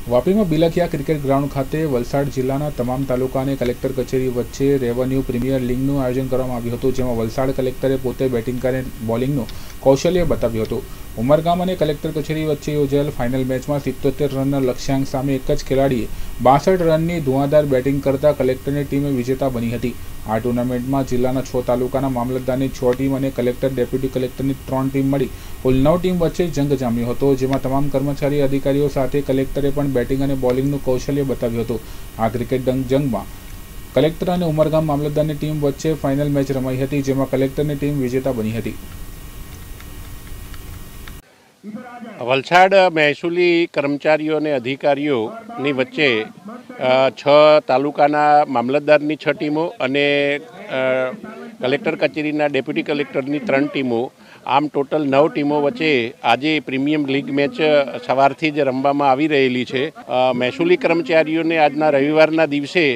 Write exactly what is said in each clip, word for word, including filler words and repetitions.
વાપીમાં Bilakhia cricket ground ખાતે વલસાડ જિલ્લાના તમામ તાલુકા અને કલેક્ટર કચેરી વચ્ચે રેવન્યુ પ્રીમિયર લીગનું આયોજન કરવામાં આવ્યું હતું, જેમાં વલસાડ કલેક્ટરે પોતે બેટિંગ અને બોલિંગનું કૌશલ્ય બતાવ્યું હતું। ઉમરગામ અને કલેક્ટર કચેરી વચ્ચે યોજાયેલ ફાઇનલ મેચમાં સિત્તોતેર રનના લક્ષ્યાંક સામે એક જ ખેલાડીએ બાસઠ રનની ધુઆંધાર બેટિંગ કરતા કલેક્ટરની ટીમે વિજેતા બની હતી। આ ટુર્નામેન્ટમાં જિલ્લાના છ તાલુકાના મામલતદારની છ ટીમ અને કલેક્ટર ડેપ્યુટી કલેક્ટરની ત્રણ ટીમ મળી કુલ નવ ટીમ વચ્ચે જંગ જામ્યો હતો, જેમાં તમામ કર્મચારી અધિકારીઓ સાથે કલેક્ટરે પણ બેટિંગ અને બોલિંગનું કૌશલ્ય બતાવ્યું હતું। આ ક્રિકેટ જંગમાં કલેક્ટર અને ઉમરગામ મામલતદારની ટીમ વચ્ચે ફાઇનલ મેચ રમાઈ હતી, જેમાં કલેક્ટરની ટીમ વિજેતા બની હતી। વલસાડ મહેસૂલી કર્મચારીઓ અને અધિકારીઓની વચ્ચે છ તાલુકાના મામલતદારની છ ટીમો અને કલેક્ટર કચેરીના ડેપ્યુટી કલેક્ટરની ત્રણ ટીમો, આમ ટોટલ નવ ટીમો વચ્ચે આજે પ્રીમિયમ લીગ મેચ સવારથી જ રમવામાં આવી રહેલી છે। મહેસૂલી કર્મચારીઓને આજના રવિવારના દિવસે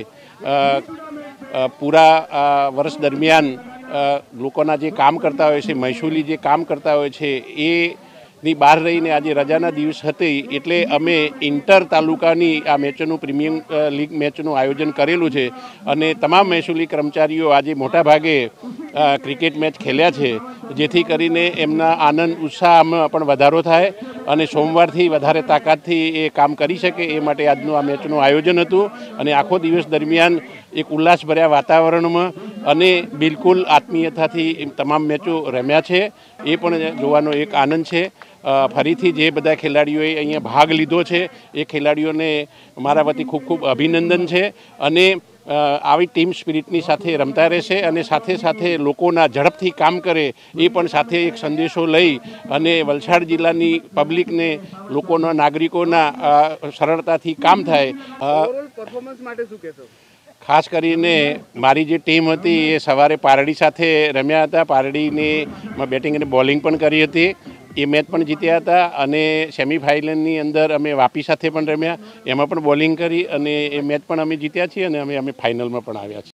પૂરા વર્ષ દરમિયાન લોકોના જે કામ કરતા હોય છે, મહેસૂલી જે કામ કરતા હોય છે એ ની બહાર રહીને આજે રજાના દિવસ હતી એટલે અમે ઇન્ટર તાલુકાની આ મેચોનું પ્રીમિયમ લીગ મેચનું આયોજન કરેલું છે અને તમામ મહેસૂલી કર્મચારીઓ આજે મોટા ભાગે ક્રિકેટ મેચ ખેલ્યા છે, જેથી કરીને એમના આનંદ ઉત્સાહમાં પણ વધારો થાય અને સોમવારથી વધારે તાકાતથી એ કામ કરી શકે એ માટે આજનું આ મેચનું આયોજન હતું અને આખો દિવસ દરમિયાન એક ઉલ્લાસભર્યા વાતાવરણમાં અને બિલકુલ આત્મીયતાથી તમામ મેચો રમ્યા છે, એ પણ જોવાનો એક આનંદ છે। ફરીથી જે બધા ખેલાડીઓએ અહીંયા ભાગ લીધો છે એ ખેલાડીઓને મારા વતી ખૂબ ખૂબ અભિનંદન છે અને આવી ટીમ સ્પિરિટની સાથે રમતા રહેશે અને સાથે સાથે લોકોના ઝડપથી કામ કરે એ પણ સાથે એક સંદેશો લઈ અને વલસાડ જિલ્લાની પબ્લિકને લોકોના નાગરિકોના સરળતાથી કામ થાય। પરફોર્મન્સ માટે શું કહેશો? ખાસ કરીને મારી જે ટીમ હતી એ સવારે પારડી સાથે રમ્યા હતા, પારડીની બેટિંગ અને બોલિંગ પણ કરી હતી, એ મેચ પણ જીત્યા હતા અને સેમિફાઇનલની અંદર અમે વાપી સાથે પણ રમ્યા, એમાં પણ બોલિંગ કરી અને એ મેચ પણ અમે જીત્યા છીએ અને અમે અમે ફાઇનલમાં પણ આવ્યા છીએ।